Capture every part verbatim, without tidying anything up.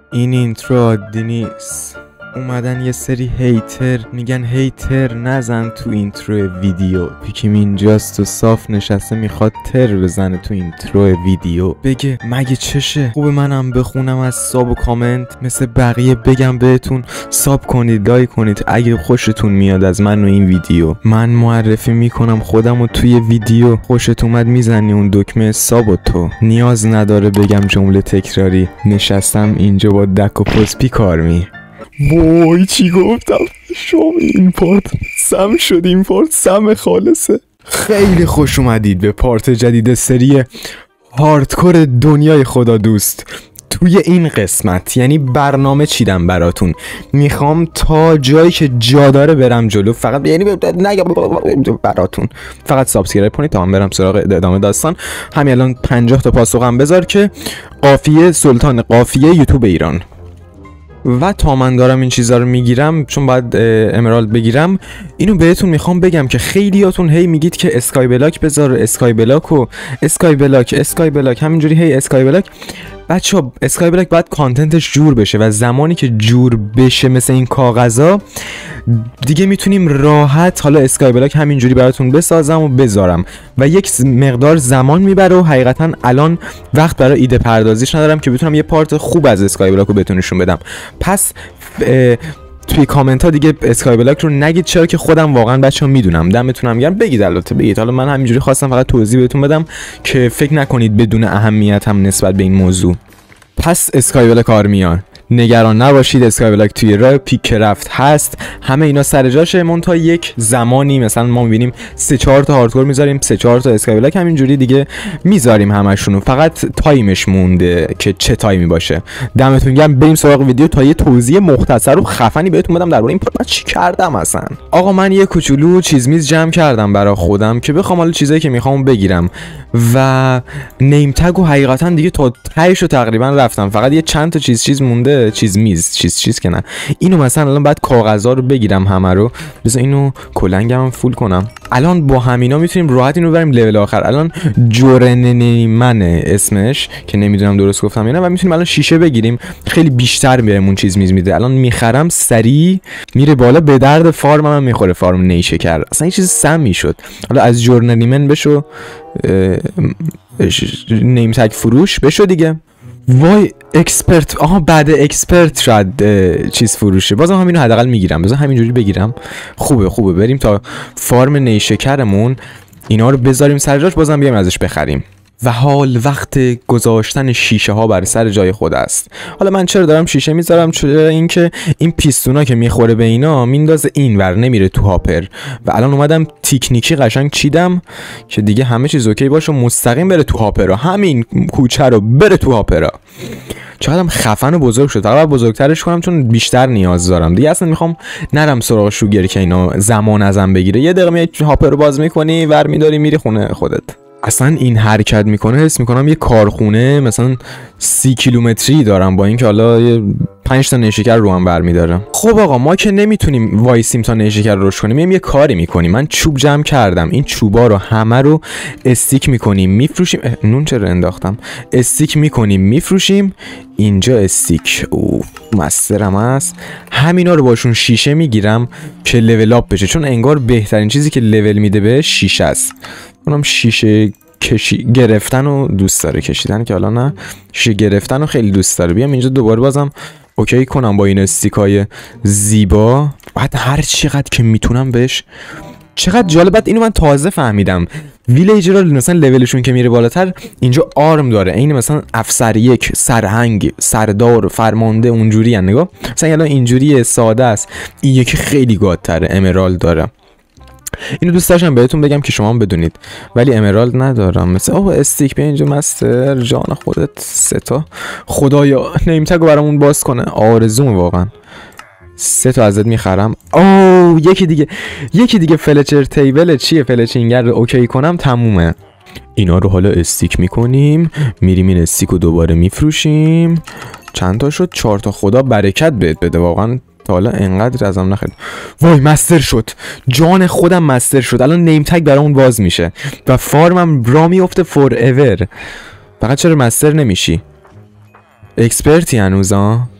این اینترو عادی نیست. اومدن یه سری هیتر میگن هیتر نزن تو اینترو ویدیو. پیکیم اینجاست و صاف نشسته میخواد تر بزنه تو اینترو ویدیو، بگه مگه چشه خوب منم بخونم از ساب و کامنت مثل بقیه، بگم بهتون ساب کنید لایک کنید اگه خوشتون میاد از من و این ویدیو. من معرفی میکنم خودم و توی ویدیو، خوشت اومد میزنی اون دکمه ساب و تو نیاز نداره بگم جمله تکراری. نشستم اینجا با دک و پسپی کار می. وای چی گفتم؟ شما این پارت سم شد، این پارت سم خالصه. خیلی خوش اومدید به پارت جدید سری هاردکور دنیای خدا دوست. توی این قسمت یعنی برنامه چیدم براتون، میخوام تا جایی که جا داره برم جلو، فقط یعنی نگم براتون فقط سابسکرایب کنید تا من برم سراغ ادامه داستان. همین الان پنجاه تا پاسخم بذار که قافیه سلطان قافیه یوتیوب ایران. و تا من دارم این چیزا رو میگیرم، چون باید امرالد بگیرم، اینو بهتون میخوام بگم که خیلیاتون هی میگید که اسکای بلاک بذار، اسکای بلاک و اسکای بلاک اسکای بلاک همینجوری هی اسکای بلاک. بچه‌ها اسکای بلاک باید کانتنتش جور بشه و زمانی که جور بشه مثل این کاغذا دیگه میتونیم راحت حالا اسکای بلاک همینجوری براتون بسازم و بذارم و یک مقدار زمان میبره و حقیقتا الان وقت برای ایده پردازیش ندارم که بتونم یه پارت خوب از اسکای بلاک رو بهتون نشون بدم. پس توی کامنت ها دیگه اسکای بلاک رو نگید، چرا که خودم واقعا بچه‌ها میدونم. دمتونم گرم، بگید البته بگید. حالا من همینجوری خواستم فقط توضیح بهتون بدم که فکر نکنید بدون اهمیت هم نسبت به این موضوع. پس اسکای بلاک آرمیان نگران نباشید، اسکای بلاک توی راه پیک رفت هست، همه اینا سر جاشه. مون تا یک زمانی مثلا ما میبینیم سه چهار تا هاردکور میذاریم، سه چهار تا اسکای بلاک همینجوری دیگه میذاریم همشونو، فقط تایمش مونده که چه تایمی باشه. دمتون گرم، بریم سراغ ویدیو تا یه توضیح مختصر و خفنی بهتون بدم درباره این پارت چی کردم. اصلا آقا من یه کوچولو چیز میز جمع کردم برای خودم که بخوام حالا چیزایی که میخوام بگیرم و نیم تگ و حقیقتا دیگه تا تهش رو تقریبا رفتم، فقط یه چند تا چیز چیز مونده، چیز میز چیز چیز که نه. اینو مثلا الان بعد کاغذا رو بگیرم همه رو، بذار اینو کلنگم فول کنم. الان با همینا میتونیم راحت اینو ببریم لول آخر. الان جورنیمن اسمش که نمیدونم درست گفتم یا نه، و میتونیم الان شیشه بگیریم، خیلی بیشتر بهمون چیز میز میده. الان میخرم سری میره بالا، به درد فارم هم میخوره، فارم نیشکر اصلا این چیز سم میشد. حالا از جورنیمن بشو نیم تگ فروش بشو دیگه. وای اکسپرت، آها بعد اکسپرت شاید چیز فروشه، بازم همینو حداقل میگیرم، بذار همینجوری بگیرم. خوبه خوبه بریم تا فارم نیشکرمون اینا رو بذاریم سر جاش، بازم بیایم ازش بخریم. و حال وقت گذاشتن شیشه ها بر سر جای خود است. حالا من چرا دارم شیشه میذارم؟ چون اینکه این پیستونا که میخوره به اینا میندازه اینور، نمیره تو هاپر. و الان اومدم تکنیکی قشنگ چیدم که دیگه همه چیز اوکی باشه، مستقیم بره تو هاپر، همین کوچه رو بره تو هاپر. چقدرم خفن و بزرگ شد، فقط بزرگترش کنم چون بیشتر نیاز دارم دیگه. اصلا میخوام نرم سراغ شوگر که اینا زمان ازم بگیره. یه دقیقه میای هاپر رو باز میکنی، ور میداری میری خونه خودت. اصلا این حرکت میکنه حس میکنم یه کارخونه مثلا سی کیلومتری دارم، با اینکه حالا یه پنج تا نیشکر رو هم برمیدارم. خب آقا ما که نمیتونیم وایسیم تا نیشکر روش کنیم، میایم یه کاری میکنیم. من چوب جمع کردم، این چوبا رو همه رو استیک میکنیم میفروشیم. نون چرا انداختم؟ استیک میکنیم میفروشیم. اینجا استیک او مسترم هست، همینا رو باشون شیشه میگیرم که لول اپ بشه، چون انگار بهترین چیزی که لول میده به شیشه است. اونم شیشه کشی گرفتن و دوست داره، کشیدن که حالا نه، شیشه گرفتن رو خیلی دوست داره. بیام اینجا دوباره بازم اوکی کنم با این استیکای زیبا. بعد هر چقدر که میتونم بهش، چقدر جالب. بعد اینو من تازه فهمیدم، ویلیجر مثلا لولشون که میره بالاتر اینجا آرم داره، این مثلا افسر یک، سرهنگ، سردار، فرمانده اونجوری ان. نگاه مثلا الان اینجوری ساده است، این یکی خیلی گادتره، امرالد داره. اینو دوست داشتم بهتون بگم که شما هم بدونید، ولی امرالد ندارم. مثلا اوه استیک بیا اینجا مستر جان خودت سه تا. خدایا نیم تگو برامون باز کنه، آرزومه واقعا. سه تا ازت میخرم. اوه یکی دیگه، یکی دیگه فلچر تیبل چیه، فلچینگر رو اوکی کنم تمومه. اینا رو حالا استیک میکنیم، میریم این استیک رو دوباره میفروشیم. چند تا شد؟ چهار تا. خدا برکت بهت بده واقعا، تا حالا انقدر ازم نخرید. وای مستر شد، جان خودم مستر شد. الان نیم تگ برامون باز میشه و فارمم را میفته فور ایور. فقط چرا مستر نمیشی؟ اکسپرتی هنوز ها؟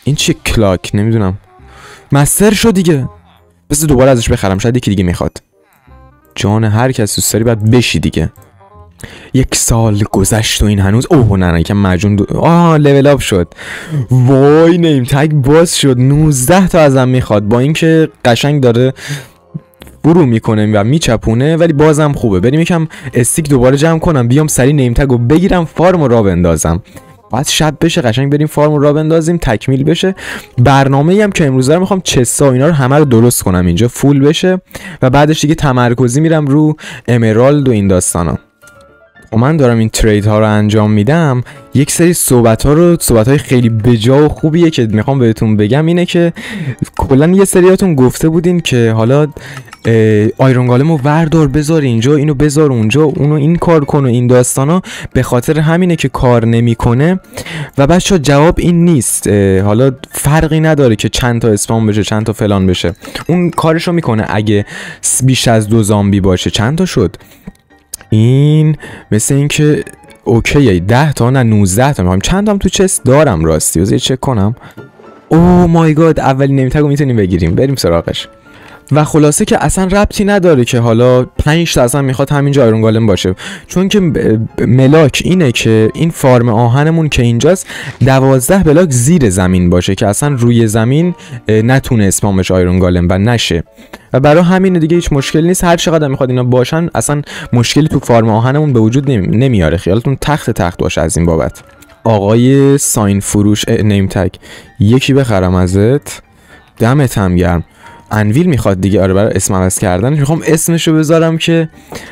این چه کلاک نمیدونم. مستر شد دیگه. بس دوباره ازش بخرم، شاید یکی دیگه میخواد. جان هر کس دوست داری باید بشی دیگه. یک سال گذشت و این هنوز اوه نه نه یکم مجون دو... آه لول اپ شد. وای نیم تگ باز شد. نوزده تا ازم میخواد با اینکه قشنگ داره برو میکنه و میچپونه ولی بازم خوبه. بریم یکم استیک دوباره جمع کنم بیام سری نیم تگو بگیرم فارم رو را بندازم. بعد شب بشه قشنگ بریم فارم رو را بندازیم تکمیل بشه. برنامه‌ای هم که امروز دارم میخوام چسا اینا رو همه رو درست کنم اینجا فول بشه و بعدش دیگه تمرکزی میرم رو امرالد و این داستانا. و من دارم این ترید ها رو انجام میدم. یک سری صحبت ها رو صحبت های خیلی بجا و خوبیه که میخوام بهتون بگم اینه که کلا یه سریاتون گفته بودین که حالا آیرون گالمو وردار بذار اینجا اینو بذار اونجا اونو این کار کن و این داستانا. به خاطر همینه که کار نمیکنه و بچا جواب این نیست. حالا فرقی نداره که چند تا اسپام بشه چند تا فلان بشه، اون کارشو میکنه. اگه بیش از دو زامبی باشه چند تا شد؟ این مثل این که اوکیه ده تا نه نوزده تا میخوایم. چند تام تو چست دارم راستی بذار چک کنم. اوه مای گاد اولین نیم تگو میتونیم بگیریم. بریم سراغش. و خلاصه که اصلا ربطی نداره که حالا پنج تا اصلا میخواد همینجا آیرون گالم باشه، چون که ملاک اینه که این فارم آهنمون که اینجاست دوازده بلاک زیر زمین باشه که اصلا روی زمین نتونه اسپام بشه آیرون گالم و نشه. و برای همین دیگه هیچ مشکلی نیست. هر چقدر میخواد اینا باشن اصلا مشکلی تو فارم آهنمون به وجود نمیاره. خیالتون تخت تخت باشه از این بابت. آقای ساین فروش نیم تگ یکی بخرم ازت، دمت هم گرم. انویل میخواد دیگه. آره برای اسم عوض کردن میخوام اسمشو بذارم که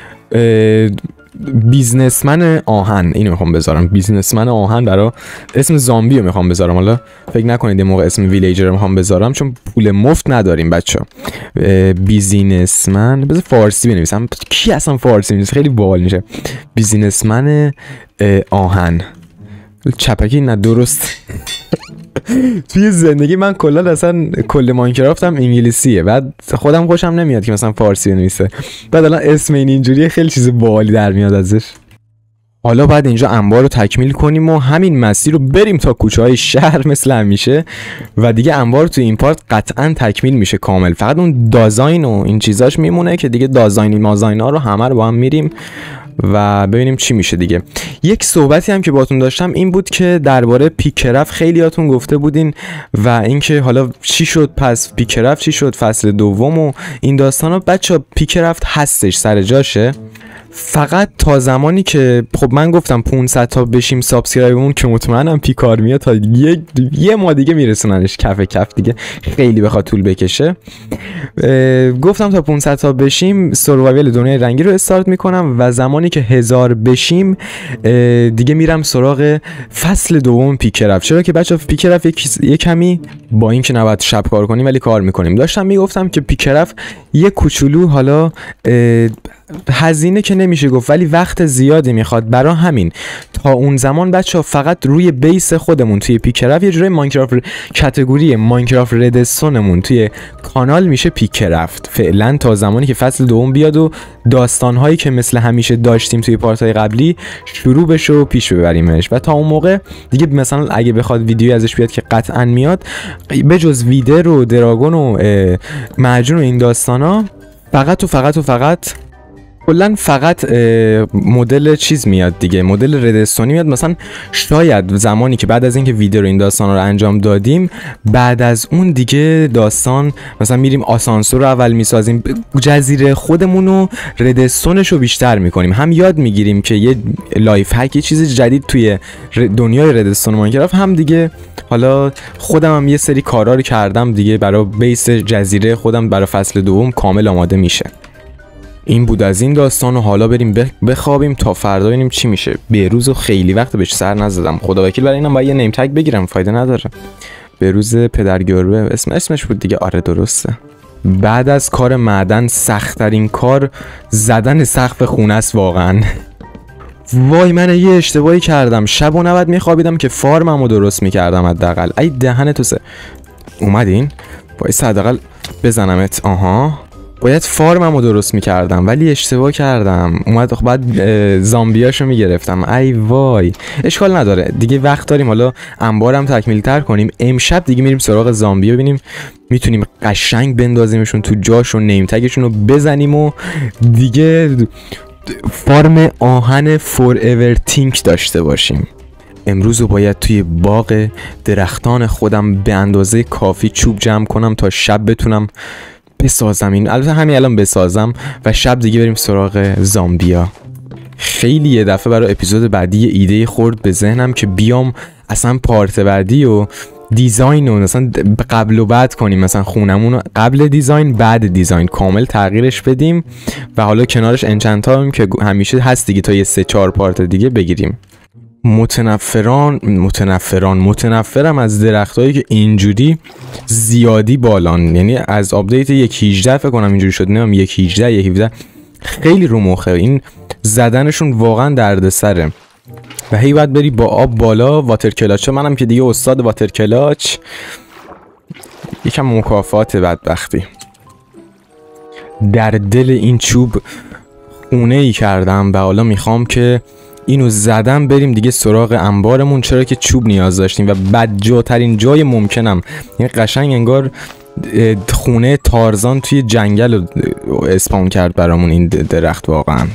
بیزنسمن آهن. اینو میخوام بذارم بیزنسمن آهن. برای اسم زامبی رو میخوام بذارم. حالا فکر نکنید یه موقع اسم ویلیجر رو میخوام بذارم چون پول مفت نداریم بچه. بیزنسمن بذار فارسی بنویسم. کی اصلا فارسی بنویسه خیلی باحال میشه. بیزنسمن آهن. چپکی نه درست. توی زندگی من کلا اصلا کل ماینکرافتم انگلیسیه، بعد خودم خوشم نمیاد که مثلا فارسی بنویسه. بعد الان اسم این اینجوریه خیلی چیز باحالی در میاد ازش. حالا بعد اینجا انبار رو تکمیل کنیم و همین مسیر رو بریم تا کوچه های شهر مثل همیشه و دیگه انبار تو این پارت قطعا تکمیل میشه کامل. فقط اون دازاین و این چیزاش میمونه که دیگه دازاینی مازاینا رو همه رو با هم میریم و ببینیم چی میشه دیگه. یک صحبتی هم که باتون داشتم این بود که درباره پیکرفت خیلیاتون گفته بودین و اینکه حالا چی شد پس پیکرفت چی شد فصل دوم و این داستانا. بچا پیکرفت هستش سر جاشه، فقط تا زمانی که خب من گفتم پانصد تا بشیم سابسکرایبمون که مطمئنم پیکار میاد تا یه یه ماه دیگه میرسوننش کف کف دیگه خیلی بخواد طول بکشه. گفتم تا پانصد تا بشیم سروایوال دنیای رنگی رو استارت میکنم و زمانی که هزار بشیم دیگه میرم سراغ فصل دوم پیکرفت. چرا که بچا پیکرفت یک یک کمی با اینکه نباید شب کار کنیم ولی کار میکنیم. داشتم میگفتم که پیکرفت یه کوچولو حالا هزینه که نمیشه گفت ولی وقت زیادی میخواد. برای همین تا اون زمان بچه ها فقط روی بیس خودمون توی پیکرفت یه جوری ماینکرافت کاتگوری ماینکرافت ردستونمون توی کانال میشه پیکرفت فعلا تا زمانی که فصل دوم بیاد و داستانهایی که مثل همیشه داشتیم توی پارتای قبلی شروع بشه و پیش ببریمش. و تا اون موقع دیگه مثلا اگه بخواد ویدیویی ازش بیاد که قطعا میاد به جز ویدر و دراگون و معجون و این داستانا فقط و فقط و فقط کلا فقط مدل چیز میاد دیگه، مدل ردستونی میاد. مثلا شاید زمانی که بعد از اینکه ویدیو رو این داستان رو انجام دادیم بعد از اون دیگه داستان مثلا میریم آسانسور رو اول میسازیم، جزیره خودمون رو ردستونش رو بیشتر میکنیم، هم یاد میگیریم که یه لایف هک یه چیز جدید توی دنیای ردستون ماینکرافت، هم دیگه حالا خودم هم یه سری کارا رو کردم دیگه برای بیس جزیره خودم برای فصل دوم کامل آماده میشه. این بود از این داستان و حالا بریم بخوابیم تا فردا ببینیم چی میشه. بهروز خیلی وقت بهش سر نزدم، خدا وکیل برای اینم باید یه نیم تگ بگیرم، فایده نداره. بهروز پدر گربه اسم اسمش بود دیگه. آره درسته. بعد از کار معدن سخت‌ترین کار زدن سقف خونه است واقعا. وای من یه اشتباهی کردم، شب و نباید میخوابیدم که فارممو درست میکردم حداقل. ای دهن تو سه اومدین وای حداقل بزنمت. آها باید فارممو درست میکردم ولی اشتباه کردم، اومد بعد زامبیاشو میگرفتم. ای وای، اشکال نداره دیگه، وقت داریم حالا انبارم تکمیل تر کنیم. امشب دیگه میریم سراغ زامبی ببینیم میتونیم قشنگ بندازیمشون تو جاشون، نیم تگشون رو بزنیم و دیگه فارم آهن فور ایور تینک داشته باشیم. امروز رو باید توی باغ درختان خودم به اندازه کافی چوب جمع کنم تا شب بتونم بسازم این، البته همین الان بسازم و شب دیگه بریم سراغ زامبیا. خیلی یه دفعه برای اپیزود بعدی ایده خورد به ذهنم که بیام اصلا پارت بعدی و دیزاین رو مثلا قبل و بعد کنیم، مثلا خونمون رو قبل دیزاین بعد دیزاین کامل تغییرش بدیم و حالا کنارش انچنت ها که همیشه هست دیگه تا یه سه چهار پارت دیگه بگیریم. متنفران متنفران متنفرم از درختایی که اینجوری زیادی بالان، یعنی از آپدیت یک هجده فکر کنم اینجوری شد، نمیدونم یک هجده یک هفده خیلی رو مخه، این زدنشون واقعا دردسره و هی باید بری با آب بالا. واتر کلاچ منم که دیگه استاد واتر کلاچ، یکم مکافات بدبختی. در دل این چوب خونه ای کردم و حالا میخوام که اینو زدم بریم دیگه سراغ انبارمون، چرا که چوب نیاز داشتیم و بدجاترین جای ممکنم، یعنی قشنگ انگار خونه تارزان توی جنگل اسپاون کرد برامون این درخت واقعا.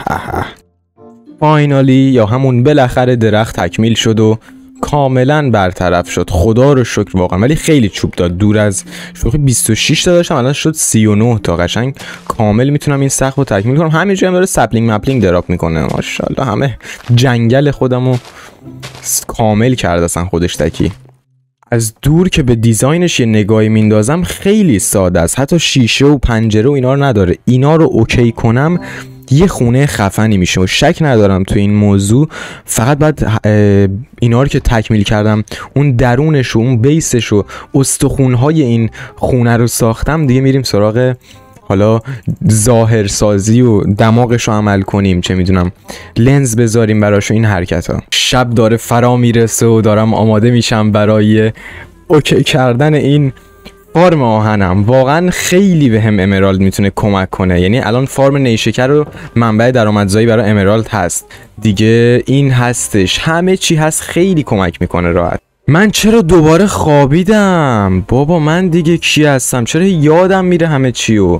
فاینالی یا همون بالاخره درخت تکمیل شد و کاملا برطرف شد، خدا رو شکر واقعا، ولی خیلی چوب داد. دور از شوخی بیست و شش تا داشتم الان شد سی و نه تا، قشنگ کامل میتونم این سقف رو تکمیل کنم. همینجوری هم داره سپلینگ مپلینگ دراپ میکنه، ماشاءالله همه جنگل خودمو کامل کرد اصلا خودش تکی. از دور که به دیزاینش یه نگاهی میندازم خیلی ساده است، حتی شیشه و پنجره و اینا رو نداره. اینا رو اوکی کنم یه خونه خفنی میشه و شک ندارم تو این موضوع. فقط بعد اینا رو که تکمیل کردم، اون درونش و اون بیسش و استخونهای این خونه رو ساختم، دیگه میریم سراغ حالا ظاهرسازی و دماغش رو عمل کنیم، چه میدونم لنز بذاریم براش و این حرکت ها. شب داره فرا میرسه و دارم آماده میشم برای اوکی کردن این فارم آهنم. واقعا خیلی به هم امرالد میتونه کمک کنه، یعنی الان فارم نیشکر رو منبع درآمدزایی برای امرالد هست دیگه، این هستش، همه چی هست، خیلی کمک میکنه راحت. من چرا دوباره خوابیدم بابا؟ من دیگه کی هستم؟ چرا یادم میره همه چیو؟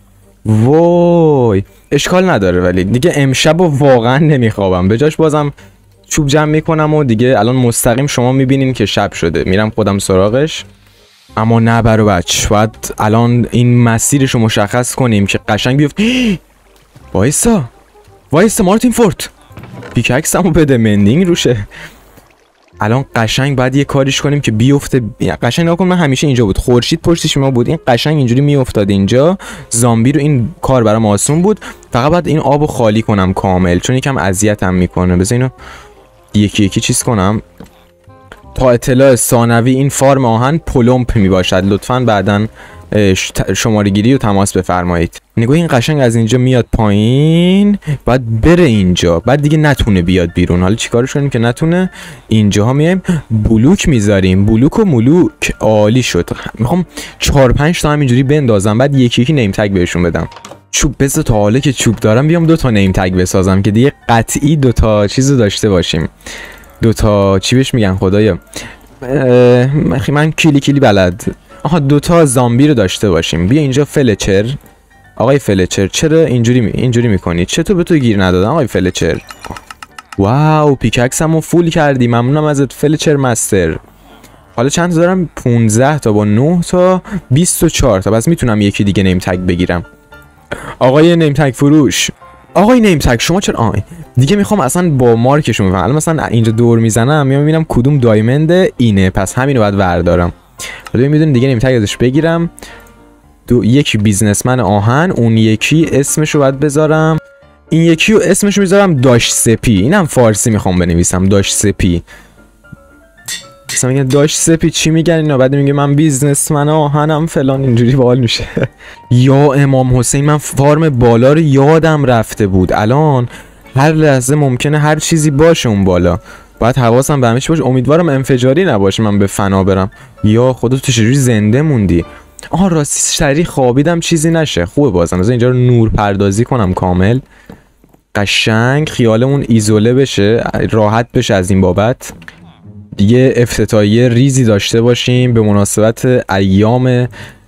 وای اشکال نداره، ولی دیگه امشب و واقعا نمیخوابم، به جاش بازم چوب جمع میکنم و دیگه الان مستقیم شما میبینین که شب شده، میرم خودم سراغش. اما نه برو بچ، باید الان این مسیرش رو مشخص کنیم که قشنگ بیفت. وایسا وایسا مارتین فورت، پیککسمو بده، مندینگ روشه. الان قشنگ باید یه کاریش کنیم که بیفته. قشنگ نگاه کن، من همیشه اینجا بود، خورشید پشتش ما بود، این قشنگ اینجوری میافتاد اینجا، زامبی رو این کار برام آسون بود. فقط باید این آبو خالی کنم کامل، چون یکم اذیتم میکنه. بذار اینو یکی یکی چیز کنم. تا اطلاع ثانوی این فارم آهن پلمپ می باشد، لطفاً بعداً شماره گیری و تماس بفرمایید. نگاه این قشنگ از اینجا میاد پایین، بعد بره اینجا، بعد دیگه نتونه بیاد بیرون. حالا چیکارش کنیم که نتونه؟ اینجاها میایم بلوک میذاریم، بلوک و ملوک، عالی شد. میخوام چهار پنج تا همینجوری بندازم، بعد یکی یکی نیم تگ بهشون بدم. چوب بذار تا حالا که چوب دارم بیام دو تا نیم تگ بسازم که دیگه قطعی دو تا چیزو داشته باشیم. دو تا چی بهش میگن خدایا، من کلی کلی بلد. آها دو تا زامبی رو داشته باشیم. بیا اینجا فلچر، آقای فلچر چرا اینجوری می... اینجوری میکنی؟ چطور به تو گیر ندادم آقای فلچر؟ واو پیککسمو فول کردی، ممنونم ازت فلچر مستر. حالا چند تا دارم؟ پانزده تا با نه تا بیست و چهار تا، پس میتونم یکی دیگه نیم تگ بگیرم. آقای نیم تگ فروش، آقای نیم تگ شما چرا آی دیگه میخوام اصلا با مارکشون بفهمم. الان مثلا اینجا دور میزنم میام میبینم کدوم دایمند اینه، پس همینو باید وردارم. حالا میدونم دیگه نیم تگ ازش بگیرم. دو یکی بیزنسمن آهن، اون یکی اسمشو باید بذارم، این یکی رو اسمشو میذارم داش سپی. اینم فارسی میخوام بنویسم، داش سپی. مثلا میگه داش سپی چی میگن اینا؟ بعد میگه من بیزنسمن آهنم فلان، اینجوری باحال میشه. یا امام حسین، من فارم بالا رو یادم رفته بود. الان هر لحظه ممکنه هر چیزی باشه اون بالا، باید حواسم به همه چی باشه. امیدوارم انفجاری نباشه من به فنا برم. یا خدا تو چجوری زنده موندی؟ آها راستی سری خوابیدم چیزی نشه. خوبه بازم. از اینجا رو نور پردازی کنم کامل. قشنگ خیالمون ایزوله بشه، راحت بشه از این بابت. دیگه افتتاحیه ریزی داشته باشیم به مناسبت ایام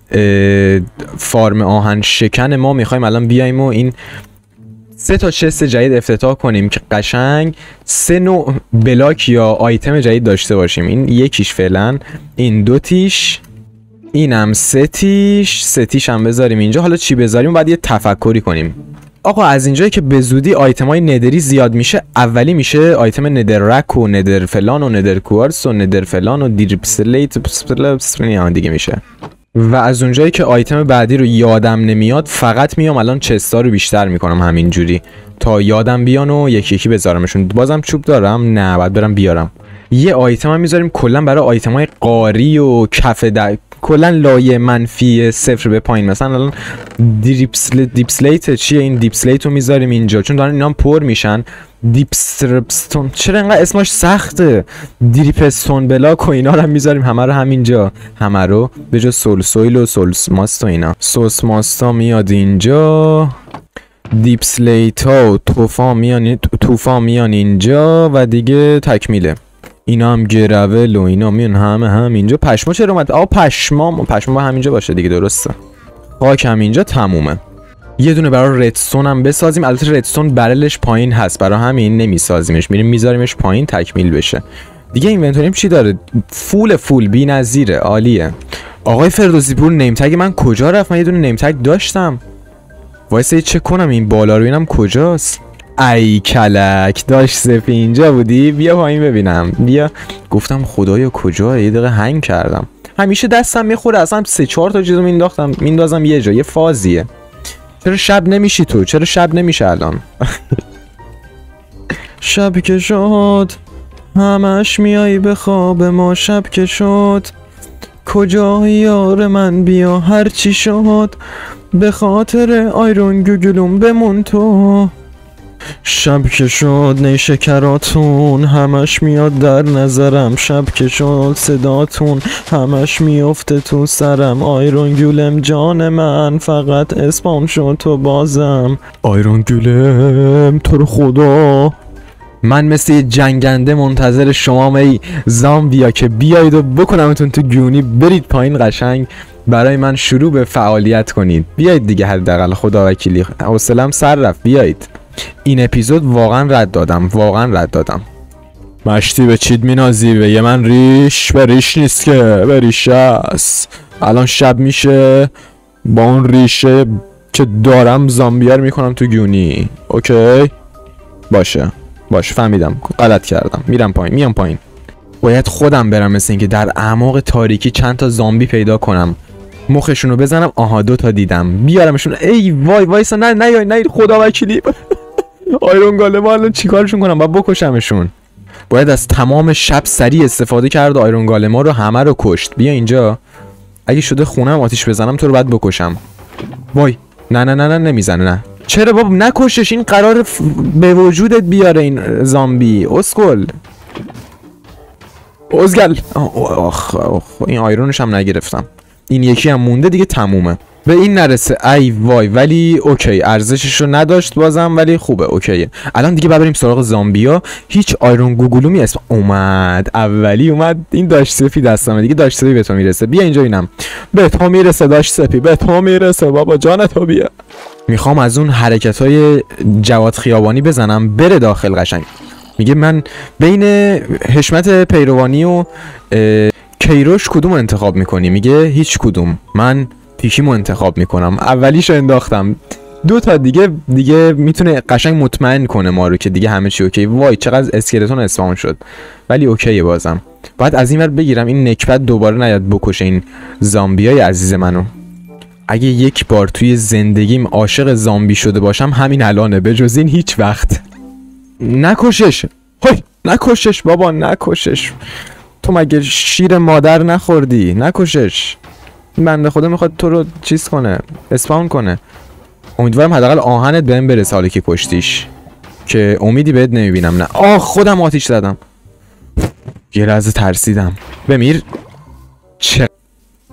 فارم آهن شکن ما. میخوایم الان بیایم و این سه تا چست جدید افتتاح کنیم که قشنگ سه نوع بلاک یا آیتم جدید داشته باشیم. این یکیش فعلا، این دو تیش، اینم سه تیش، سه تیش هم بذاریم اینجا. حالا چی بذاریم بعد یه تفکری کنیم. آقا از اینجایی که به زودی آیتمای ندری زیاد میشه، اولی میشه آیتم ندر رک و ندر فلان و ندر کوارتز و ندر فلان و دیرپسلیت دیگه میشه. و از اونجایی که آیتم بعدی رو یادم نمیاد، فقط میام الان چستا رو بیشتر میکنم همینجوری تا یادم بیان و یکی یکی بذارمشون. بازم چوب دارم؟ نه، باید برم بیارم. یه آیتم هم میذاریم کلا برای آیتمای قاری و کف در کلا لایه منفی صفر به پایین. مثلا الان دیپسلیت دیپسلیت چیه؟ این دیپسلیت رو میذاریم اینجا چون دارن اینا هم پر میشن. دیپسترپستون چرا اینقدر اسمش سخته؟ دیریپستون بلاک و اینا رو هم میذاریم همه رو همینجا. همه رو به جز سول سویل و سولس ماست و اینا. سولس ماستا میاد اینجا، دیپسلیت ها و توفا میان توفا میان اینجا و دیگه تکمیله. اینا هم گرول و اینا میان همه هم اینجا. پشما چرا اومد؟ آ پشما پشما با همینجا باشه دیگه، درسته. خاک هم اینجا تمومه. یه دونه برای ردستون هم بسازیم. البته ردستون برلش پایین هست، برای همین نمیسازیمش، میریم میذاریمش پایین تکمیل بشه. دیگه اینونتوریم چی داره؟ فول فول بی‌نظیره، عالیه. آقای فردوسی پور نیم تگ من کجا رفت؟ من یه دونه نیم تگ داشتم. وایسا چک کنم این بالا رو ببینم کجاست. ای کلک داشت سپی اینجا بودی؟ بیا پایین ببینم. بیا. گفتم خدایا کجا؟ یه دقیقه هنگ کردم. همیشه دستم میخوره اصلا سه چهار تا چیزو مینداختم میندازم یه جا. یه فازیه. چرا شب نمیشی تو؟ چرا شب نمیشه الان؟ شب که شد همش میای به خواب ما. شب که شد کجا یار من؟ بیا هر چی شد به خاطر آیرون گوگلوم بمون تو. شب که شد نیشکراتون همش میاد در نظرم. شب که شد صداتون همش میفته تو سرم. آیرون گولم جان من فقط اسپام شد تو بازم. آیرون گولم تو رو خدا. من مثل یه جنگنده منتظر شما ای زامبیا که بیایید و بکنمتون تو گونی. برید پایین قشنگ برای من شروع به فعالیت کنید. بیایید دیگه حداقل خدا وکیلی حوصله‌ام سر رفت. بیایید. این اپیزود واقعا رد دادم، واقعا رد دادم. مشتی به چید مینازی؟ به یه من ریش به ریش نیست که به ریشه است. الان شب میشه با اون ریشه که دارم زامبیار میکنم تو گونی. اوکی باشه باشه فهمیدم غلط کردم. میرم پایین میام پایین. باید خودم برم مثل اینکه در اعماق تاریکی چند تا زامبی پیدا کنم، مخشونو بزنم. آها دو تا دیدم، بیارمشون. ای وای وایسا نه نه نه خدا وکیلی. آیرون گالم الان چیکارشون کنم؟ باید بکشمشون. باید از تمام شب سریع استفاده کرد. آیرون گالما رو همه رو کشت. بیا اینجا. اگه شده خونم آتیش بزنم تو رو بعد بکشم. وای نه نه نه نه نمیزنه. نه چرا بابا نکشش؟ این قرار ف... به وجودت بیاره این زامبی. اسکل ازگل. آخ آخ این آیرونش هم نگرفتم. این یکی هم مونده دیگه تمومه. به این نرسه. ای وای ولی اوکی ارزشش رو نداشت بازم ولی خوبه اوکیه. الان دیگه بریم سراغ زامبیا. هیچ آیرون گوگلومی اسم اومد. اولی اومد. این داشت سپی دستمه دیگه. داشت سپی به تو میرسه. بیا اینجا اینم به تو میرسه. داشت سپی به تو میرسه بابا جان تو. بیا. میخوام از اون حرکت‌های جواد خیابانی بزنم بره داخل قشنگ. میگه من بین حشمت پیروانی و کیروش کدوم انتخاب میکنی؟ میگه هیچ کدوم. من پیکیمو انتخاب میکنم. اولیشو انداختم. دو تا دیگه دیگه میتونه قشنگ مطمئن کنه ما رو که دیگه همه چی اوکی. وای چقدر اسکلتون اسپام شد ولی اوکیه بازم. بعد از این ور بگیرم این نکبت دوباره نیاد بکشه این زامبیای عزیز منو. اگه یک بار توی زندگیم عاشق زامبی شده باشم همین الانه، به جز این هیچ وقت. نکشش. هی نکشش بابا نکشش. تو مگه شیر مادر نخوردی؟ نکشش. بنده خدا میخواد تو رو چیز کنه، اسپاون کنه. امیدوارم حداقل آهنت بهم برسه حالا که کشتیش، که امیدی بهت نمیبینم. نه آه خودم آتیش زدم. یه لحظه ترسیدم. بمیر. چه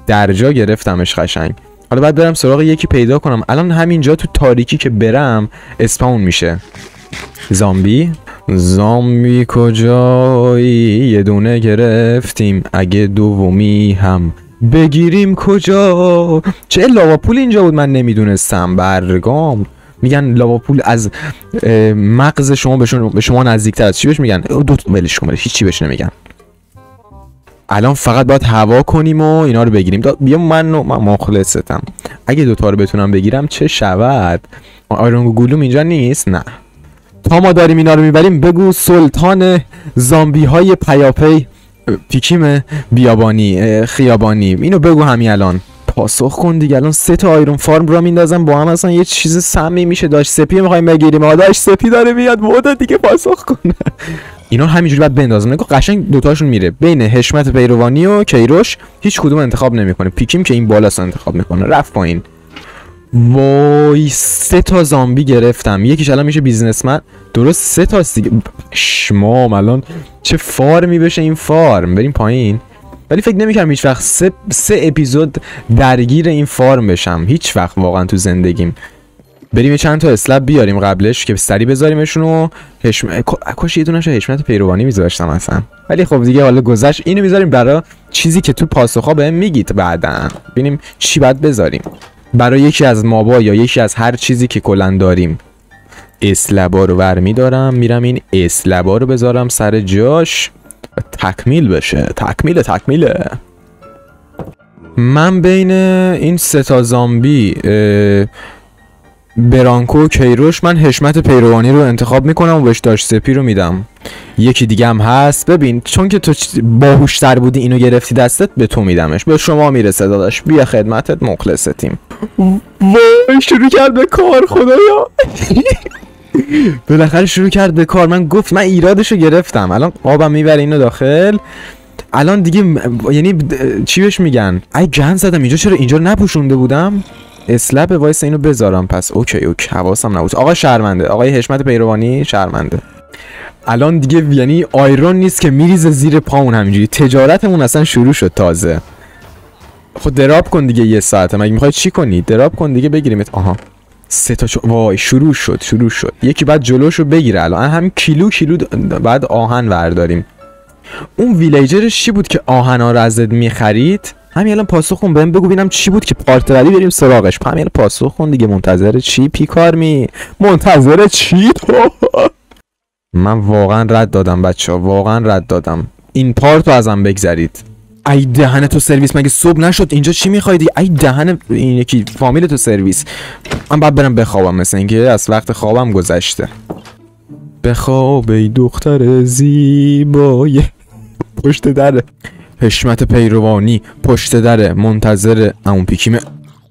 درجا گرفتمش قشنگ. حالا باید برم سراغ یکی پیدا کنم. الان همینجا تو تاریکی که برم اسپاون میشه. زامبی زامبی کجایی؟ یه دونه گرفتیم، اگه دومی هم بگیریم کجا؟ چه لاواپول اینجا بود من نمیدونستم. برگام میگن لاواپول از مغز شما به شما نزدیکتر است. چی بهش میگن؟ دو تا ولش کن، هیچ چی بهش نمیگن. الان فقط باید هوا کنیم و اینا رو بگیریم. بیا من من مخلصتم. اگه دوتا رو بتونم بگیرم چه شود؟ آیرون گلوم اینجا نیست؟ نه. تا ما داریم اینا رو میبریم بگو سلطان زامبی های پیاپی پیکیم بیابانی خیابانی اینو بگو همین الان. پاسخ کن دیگه. الان سه تا آیرون فارم را میندازم با هم اصلا یه چیز سمی میشه. داش سپی میخوایم بگیریم. آ داش سپی داره میاد. بودا دیگه پاسخ کن. اینا همینجوری بعد بندازم. نگاه قشنگ دوتاشون میره بین حشمت پیروانی و کیروش. هیچ کدوم انتخاب نمیکنه. پیکیم که این بالاست انتخاب میکنه. رفت پایین. وای سه تا زامبی گرفتم. یکیش الان میشه بیزنسمن. درست سه تا دیگه. شمام الان چه فارمی بشه این فارم. بریم پایین. ولی فکر نمی‌کردم هیچ وقت سه سه اپیزود درگیر این فارم بشم. هیچ وقت واقعا تو زندگیم. بریم چند تا اسلب بیاریم قبلش که سری بذاریمشون و حشمت کاش یه دونه‌ش حشمت پیروانی میذاشتم اصلا. ولی خب دیگه حالا گذشت. اینو میذاریم برای چیزی که تو پاسخا بهم میگید بعداً. ببینیم چی بعد بذاریم. برای یکی از مابا یا یکی از هر چیزی که کلا داریم. اسلبا رو برمی دارم میرم این اسلبا رو بذارم سر جاش تکمیل بشه. تکمیل تکمیله. من بین این سه تا زامبی برانکو و کیروش من حشمت پیروانی رو انتخاب میکنم و بهش داش سپی رو میدم. یکی دیگه هم هست. ببین چون که تو باهوشتر بودی اینو گرفتی دستت به تو میدمش. به شما میرسه داداش. بیا خدمتت مخلصتیم. وای شروع کرد به کار خدایا. بالاخره شروع کرد به کار. من گفت من ایرادشو گرفتم. الان آبم میبره اینو داخل. الان دیگه یعنی چی بهش میگن؟ ای گند زدم اینجا. چرا اینجا نپوشونده بودم؟ اسلب وایس اینو بذارم پس. اوکی اوکی حواسم نبود. آقا شرمنده. آقای حشمت پیروانی شرمنده. الان دیگه یعنی آیرون نیست که میریزه زیر پامون همینجوری. تجارتمون اصلا شروع شد تازه. خود دراپ کن دیگه یه ساعته. مگه میخوای چی کنی؟ دراپ کن دیگه بگیریمت. آها سه تا چو... وای شروع شد شروع شد. یکی بعد جلوشو بگیره. الان هم کیلو کیلو بعد آهن برداریم. اون ویلیجرش چی بود که آهنا رو ازت میخرید؟ همین الان پاسخ کن بهم. بگو ببینم چی بود که پارت ولی بریم سراغش. همین الان پاسخ کن دیگه. منتظر چی پیکار می؟ منتظر چی تو؟ من واقعا رد دادم بچه‌ها. واقعا رد دادم. این پارتو ازم بگذرید. ای دهن تو سرویس. مگه صبح نشد؟ اینجا چی میخواید؟ ای دهن این یکی فامیل تو سرویس. من بعد برم بخوابم مثل اینکه از وقت خوابم گذشته. بخواب ای دختر زیبای. پشت دره حشمت پیروانی. پشت دره منتظر اون پیکیمه.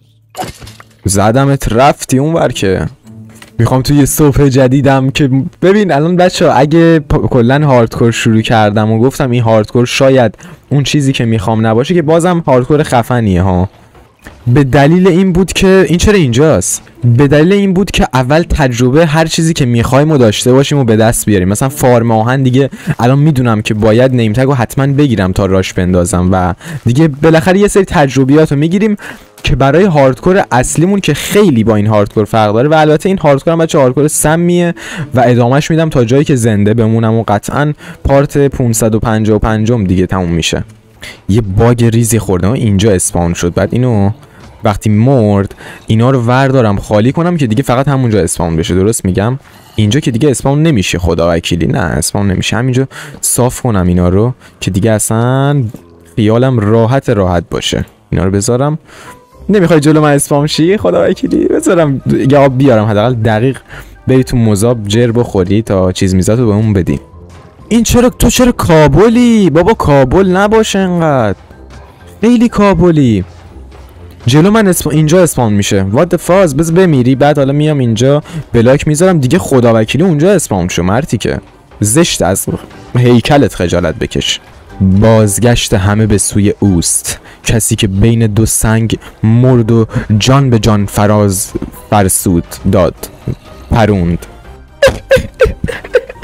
زدمت رفتی اون ور که. میخوام توی صبح جدیدم که ببین الان بچه اگه کلن هاردکور شروع کردم و گفتم این هاردکور شاید اون چیزی که میخوام نباشه که بازم هاردکور خفنیه ها. به دلیل این بود که این چرا اینجاست؟ به دلیل این بود که اول تجربه هر چیزی که میخوایم و داشته باشیم و به دست بیاریم. مثلا فارم آهن دیگه الان میدونم که باید نیم تگ رو حتما بگیرم تا راش بندازم و دیگه بالاخره یه سری تجربیات رو میگیریم که برای هاردکور اصلیمون که خیلی با این هاردکور فرق داره. و البته این هاردکور هم بچه هاردکور سمیه و ادامهش میدم تا جایی که زنده بمونم و قطعا پارت پانصد و پنجاه و پنج دیگه تموم میشه. یه باگ ریزی خوردم اینجا اسپاون شد. بعد اینو وقتی مرد اینا رو وردارم خالی کنم که دیگه فقط همونجا اسپاون بشه. درست میگم؟ اینجا که دیگه اسپاون نمیشه. خدا وکیلی نه اسپاون نمیشه. همینجا صاف کنم اینا رو که دیگه اصلا خیالم راحت راحت باشه. اینا رو بذارم. نمیخوای جلو من اسپاون شی؟ خدا وکیلی بذارم یا آب بیارم حداقل دقیق بری تو مذاب جر بخوری تا چیز میزاتو به اون بدی. این چرا تو چرا کابلی؟ بابا کابل نباشه انقدر. خیلی کابلی. جلو من اسم... اینجا اسپاون میشه. وات فاز. بز بمیری بعد حالا میام اینجا بلاک میذارم دیگه. خدا وکیلی اونجا اسپاون شو مرتی که زشت. از هیکلت خجالت بکش. بازگشت همه به سوی اوست. کسی که بین دو سنگ مرد و جان به جان فراز فرسود داد پروند.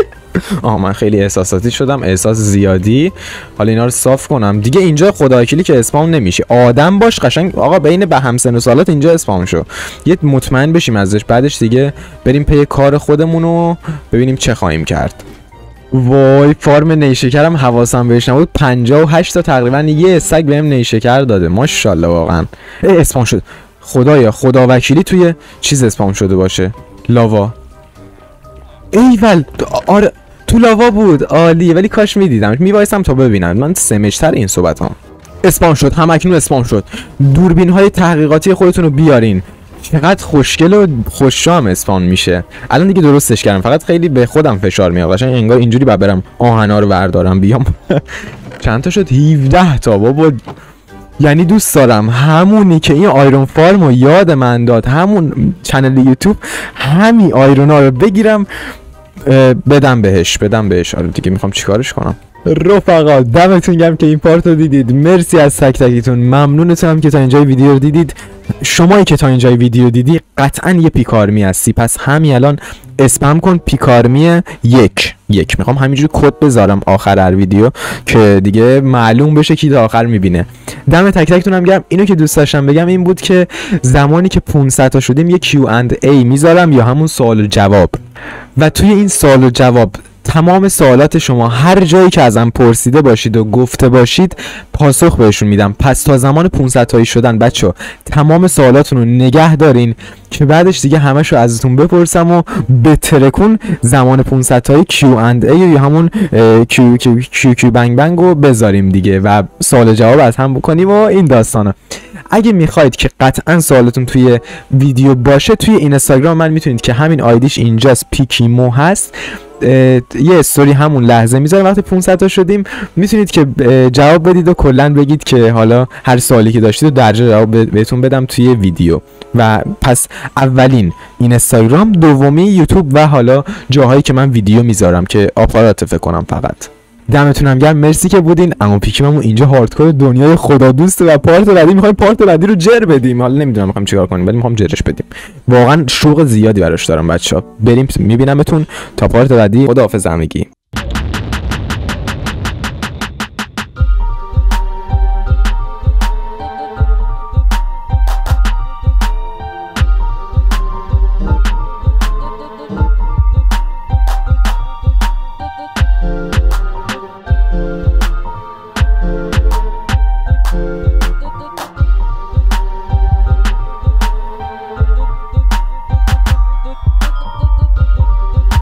آه من خیلی احساساتی شدم، احساس زیادی. حالا اینا رو صاف کنم دیگه. اینجا خداوکیلی که اسپام نمیشه، آدم باش قشنگ آقا، بین به همسن و سالات اینجا اسپام شو، یه مطمئن بشیم ازش، بعدش دیگه بریم پی کار خودمونو ببینیم چه خواهیم کرد. وای فارم نیشکرم حواسم بهش نبود، پنجاه و هشت تا تقریبا یه سگ بهم نیشکر داده، ماشاءالله واقعا. اسپام شد، خدایا خداوکیلی توی چیز اسپام شده باشه، لاوا. ایول آره تو لاوا بود، عالیه، ولی کاش میدیدم، میوایسم تا ببینم. من سمجتر این صحبت ها. اسپام شد، هم اکنون اسپام شد. دوربین های تحقیقاتی خودتون رو بیارین، چقدر خوشگل و خوششام اسپان میشه. الان دیگه درستش کردم، فقط خیلی به خودم فشار میاد، قشنگ انگار اینجوری بعد برم آهنا رو بردارم بیام. چند تا شد؟ هفده تا بابا. یعنی دوست دارم همونی که این آیرون فارم رو یاد من داد، همون چنل یوتیوب، همین آیرونا رو بگیرم بدم بهش بدم بهش آره دیگه میخوام چیکارش کنم. رفقا دمتون گرم که این پارت رو دیدید، مرسی از تک تکیتون، ممنونتونم که تا اینجای ویدیو رو دیدید. شمایی که تا اینجای ویدیو دیدی قطعا یه پیکارمی هستی، پس همین الان اسپم کن پیکارمی یک یک. میخوام همینجوری کد بذارم آخر هر ویدیو که دیگه معلوم بشه کی تا آخر میبینه. دم تک تکتونم گرم. اینو که دوست داشتم بگم این بود که زمانی که پانصد تا شدیم یه کیو اند ای میذارم یا همون سوال و جواب، و توی این سوال و جواب تمام سوالات شما هر جایی که ازم پرسیده باشید و گفته باشید پاسخ بهشون میدم. پس تا زمان پانصد تایی شدن بچه تمام سوالاتون رو نگه دارین که بعدش دیگه همش رو ازتون بپرسم و به ترکون زمان پانصد تایی کیو اند ای یا همون کیو کیو کیو کیو بنگ بنگ رو بذاریم دیگه و سوال جواب از هم بکنیم و این داستانا. اگه میخواید که قطعا سوالتون توی ویدیو باشه، توی اینستاگرام من میتونید که همین آیدیش اینجاست پیکیمو هست، یه استوری همون لحظه میذارم وقتی پانصد تا شدیم، میتونید که جواب بدید و کلا بگید که حالا هر سوالی که داشتید و درجه جواب بهتون بدم توی ویدیو. و پس اولین اینستاگرام، دومی یوتیوب و حالا جاهایی که من ویدیو میذارم که آپارات فکر کنم فقط. دمتونم گرم، مرسی که بودین. اما پیکیممون اینجا هاردکور دنیای خدا دوسته و پارت بعدی میخوایم پارت بعدی رو جر بدیم. حالا نمیدونم میخوایم چیکار کنیم ولی میخوام جرش بدیم. واقعا شوق زیادی براش دارم بچه‌ها. بریم میبینمتون تا پارت بعدی. خداحافظ همگی.